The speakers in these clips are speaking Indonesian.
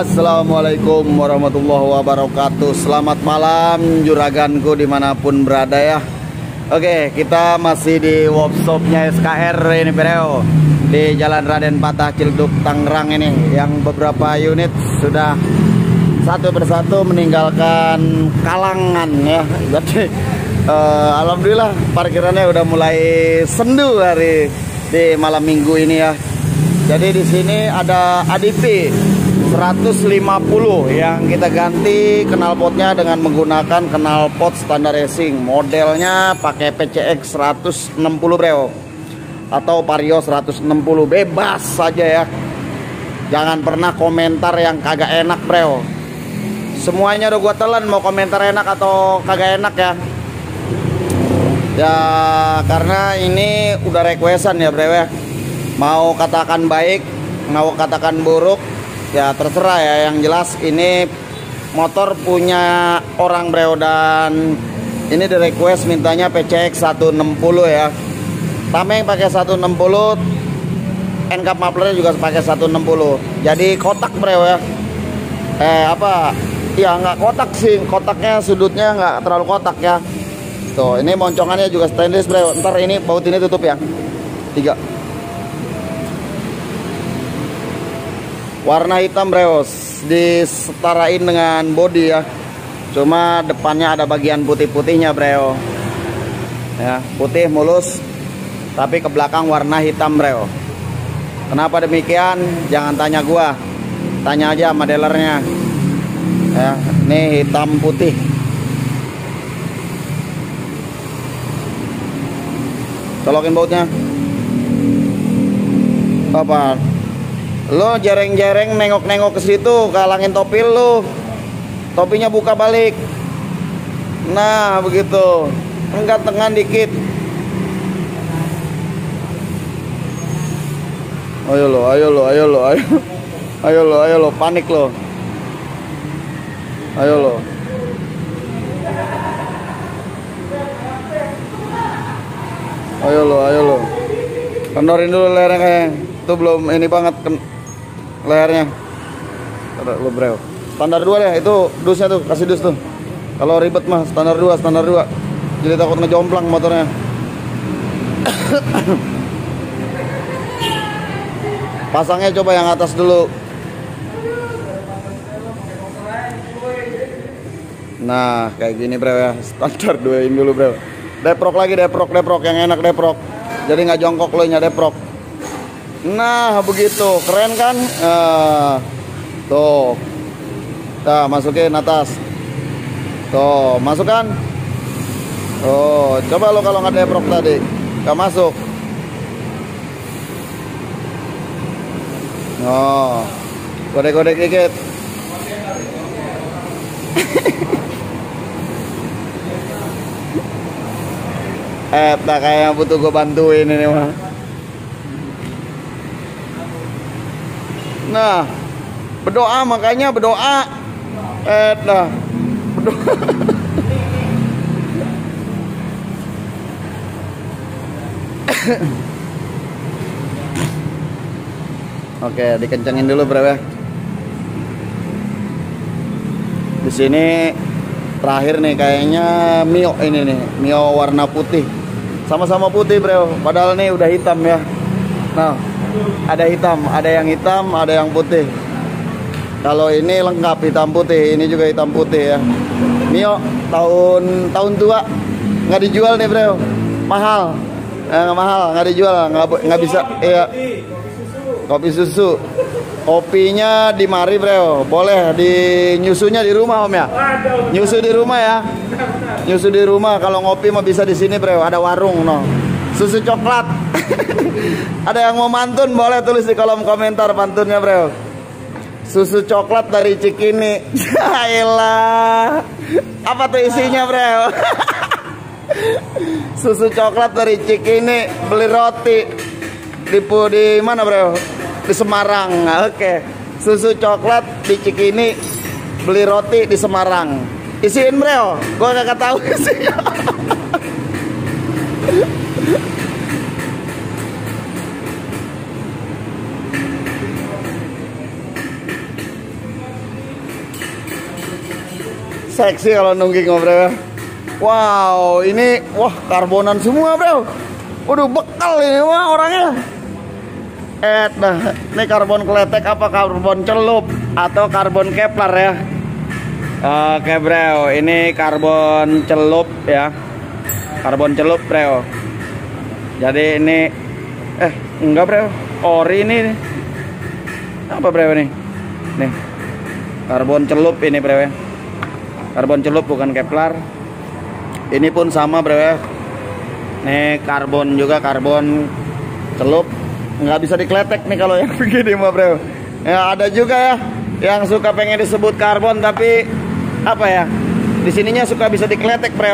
Assalamualaikum warahmatullahi wabarakatuh. Selamat malam juraganku dimanapun berada ya. Oke, kita masih di workshopnya SKR ini bro, di Jalan Raden Patah Ciledug Tangerang ini, yang beberapa unit sudah satu persatu meninggalkan kalangan ya. Jadi alhamdulillah parkirannya udah mulai sendu hari di malam minggu ini ya. Jadi di sini ada ADP 150 yang kita ganti knalpotnya dengan menggunakan knalpot standar racing. Modelnya pakai PCX 160 bro, atau Vario 160, bebas saja ya. Jangan pernah komentar yang kagak enak bro. Semuanya udah gua telan, mau komentar enak atau kagak enak ya. Ya karena ini udah requestan ya bro ya. Mau katakan baik, mau katakan buruk, ya terserah ya. Yang jelas ini motor punya orang bro, dan ini di request mintanya PCX 160 ya. Tameng pakai 160, NCAP mufflernya juga pakai 160. Jadi kotak bro ya. Ya nggak kotak sih, kotaknya sudutnya nggak terlalu kotak ya. Tuh ini moncongannya juga stainless bro. Ntar ini baut ini tutup ya. 3. Warna hitam bro, disetarain dengan body ya. Cuma depannya ada bagian putih-putihnya bro. Ya, putih mulus, tapi ke belakang warna hitam bro. Kenapa demikian? Jangan tanya gua, tanya aja sama dealernya. Ya, ini hitam putih. Colokin bautnya. Apa? Lo jereng-jereng nengok-nengok ke situ, kalangin topi lo. Topinya buka balik. Nah, begitu. Enggak tengah dikit. Ayo lo, panik lo. Ayo lo. Ayo lo. Kendorin dulu lehernya kayak. Itu belum ini banget lehernya. Lo bro. Standar 2 deh itu dusnya tuh, kasih dus tuh. Kalau ribet mah standar 2. Jadi takut ngejomplang motornya. Pasangnya coba yang atas dulu. Nah, kayak gini bro ya. Standar 2 in dulu bro. Deprok lagi, deprok yang enak deprok. Jadi nggak jongkok lo nya deprok. Nah begitu, keren kan? Tuh, nah masukin atas. Tuh, masukkan. Oh, coba lo kalau nggak deprok tadi, nggak masuk. Oh, godek-godek dikit. Tak kayak butuh gue bantuin ini mah. Nah, berdoa, makanya berdoa. Berdoa. Oke, dikencengin dulu bro ya. Di sini terakhir nih kayaknya Mio ini nih, Mio warna putih. Sama-sama putih bro, padahal nih udah hitam ya. Nah, ada hitam, ada yang putih. Kalau ini lengkap hitam putih, ini juga hitam putih ya. Mio tahun tua, nggak dijual nih bro, mahal, nggak dijual, nggak bisa. Iya, kopi susu, kopinya di mari bro, boleh di nyusunya di rumah om ya, nyusu di rumah ya, nyusu di rumah. Kalau ngopi mah bisa di sini bro, ada warung no. Susu coklat. Ada yang mau mantun boleh tulis di kolom komentar pantunnya bro. Susu coklat dari Cikini. Ayolah. Apa tuh isinya bro? Susu coklat dari Cikini, beli roti di mana bro? Di Semarang. Oke. Susu coklat di Cikini, beli roti di Semarang. Isiin bro, gua gak tahu isinya. Seksi kalau nungging bro. Wow, ini wah karbonan semua bro. Waduh, bekal ini wah orangnya. Nah, ini karbon kletek apa karbon celup atau karbon Kevlar ya? Oke bro, ini karbon celup ya. Karbon celup bro. Jadi ini enggak bro, ori ini. Apa bro ini? Nih. Karbon celup ini bro ya. Karbon celup bukan Kevlar. Ini pun sama bro ya. Nih karbon juga, karbon celup. Nggak bisa dikletek nih kalau yang begini mah bro. Ya ada juga ya yang suka pengen disebut karbon tapi apa ya, di sininya suka bisa dikletek bro.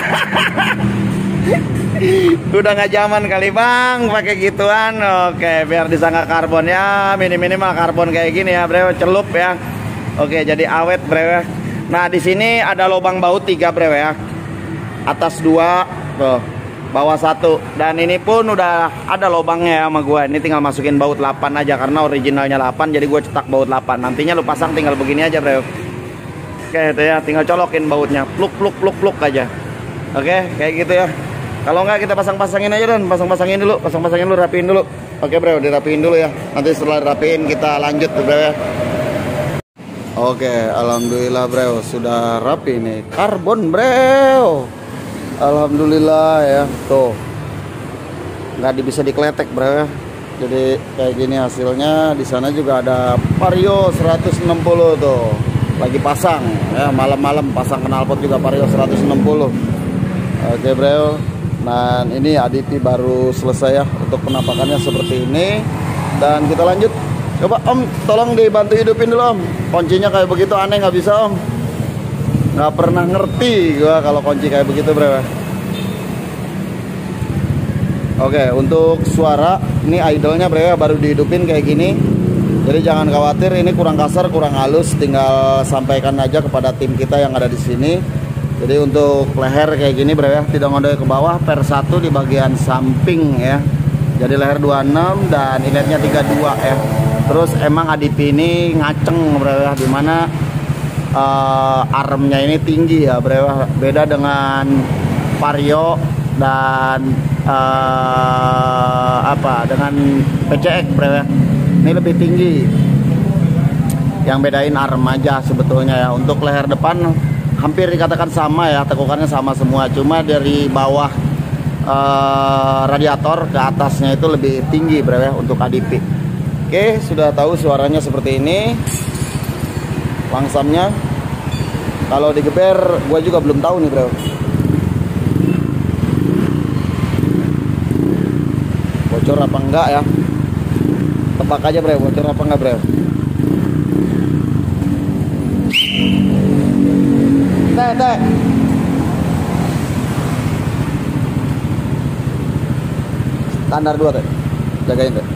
Udah nggak zaman kali bang pakai gituan. Oke, biar disangka karbon ya, minimal karbon kayak gini ya bro, celup ya. Oke, jadi awet bro ya. Nah di sini ada lubang baut 3 bro ya. Atas 2 tuh, bawah 1, dan ini pun udah ada lubangnya ya sama gua. Ini tinggal masukin baut 8 aja karena originalnya 8, jadi gue cetak baut 8. Nantinya lu pasang tinggal begini aja bro. Oke itu ya, tinggal colokin bautnya, pluk aja. Oke, kayak gitu ya. Kalau nggak kita pasang-pasangin aja dan pasang-pasangin dulu, rapiin dulu. Oke bro, dirapiin dulu ya. Nanti setelah rapiin kita lanjut bro ya. Oke, alhamdulillah bro, sudah rapi nih karbon bro. Alhamdulillah ya, tuh nggak bisa dikletek bro ya. Jadi kayak gini hasilnya. Di sana juga ada Vario 160 tuh, lagi pasang ya, malam-malam pasang knalpot juga Vario 160. Oke bro, nah ini ADP baru selesai ya untuk penampakannya seperti ini. Dan kita lanjut. Coba om, tolong dibantu hidupin dulu om. Kuncinya kayak begitu aneh, nggak bisa om. Nggak pernah ngerti gua kalau kunci kayak begitu bro. Oke, untuk suara ini idle-nya bro ya, baru dihidupin kayak gini. Jadi jangan khawatir, ini kurang kasar, kurang halus, tinggal sampaikan aja kepada tim kita yang ada di sini. Jadi untuk leher kayak gini bro ya, tidak ngondoy ke bawah, per 1 di bagian samping ya. Jadi leher 26 dan inletnya 32 ya. Terus emang ADP ini ngaceng bro ya, dimana armnya ini tinggi ya bro ya. Beda dengan Vario dan dengan PCX bro ya. Ini lebih tinggi. Yang bedain arm aja sebetulnya ya. Untuk leher depan hampir dikatakan sama ya, tekukannya sama semua. Cuma dari bawah radiator ke atasnya itu lebih tinggi bro ya untuk ADP. Oke, sudah tahu suaranya seperti ini. Langsamnya kalau digeber gue juga belum tahu nih bro. Bocor apa enggak ya? Tebak aja bro, bocor apa enggak bro? Teh. Standar 2 teh. Jagain teh.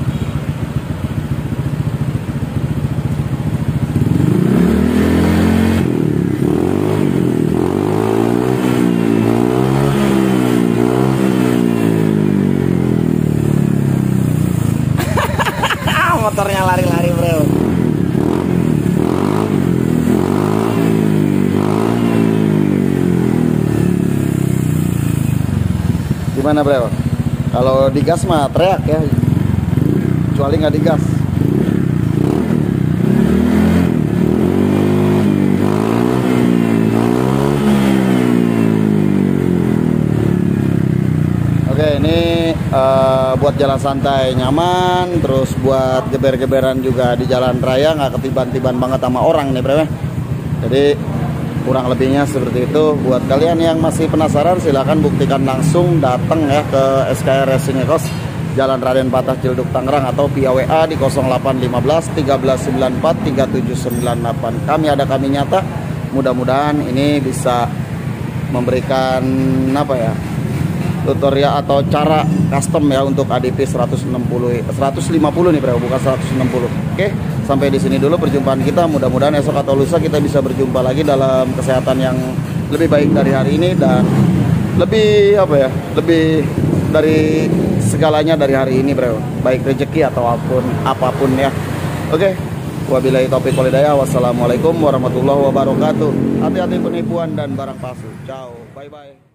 Motornya lari-lari bro. Gimana bro? Kalau digas mah teriak ya, kecuali nggak digas. Oke, ini buat jalan santai nyaman, terus buat geber-geberan juga di jalan raya nggak ketiban-tiban banget sama orang nih bro. Jadi kurang lebihnya seperti itu. Buat kalian yang masih penasaran silahkan buktikan langsung, datang ya ke SKR Racing Ekos, Jalan Raden Patah Ciledug Tangerang, atau via WA di 0815 1394 3798. Kami nyata. Mudah-mudahan ini bisa memberikan apa ya, tutorial atau cara custom ya untuk ADP 150 nih bro, bukan 160. Oke, sampai di sini dulu perjumpaan kita. Mudah-mudahan esok atau lusa kita bisa berjumpa lagi dalam kesehatan yang lebih baik dari hari ini, dan lebih apa ya, lebih dari segalanya dari hari ini bro, baik rezeki atau apapun ya. Oke, Wabillahi taufiq wal hidayah. Wassalamualaikum warahmatullahi wabarakatuh. Hati-hati penipuan dan barang palsu. Ciao, bye bye.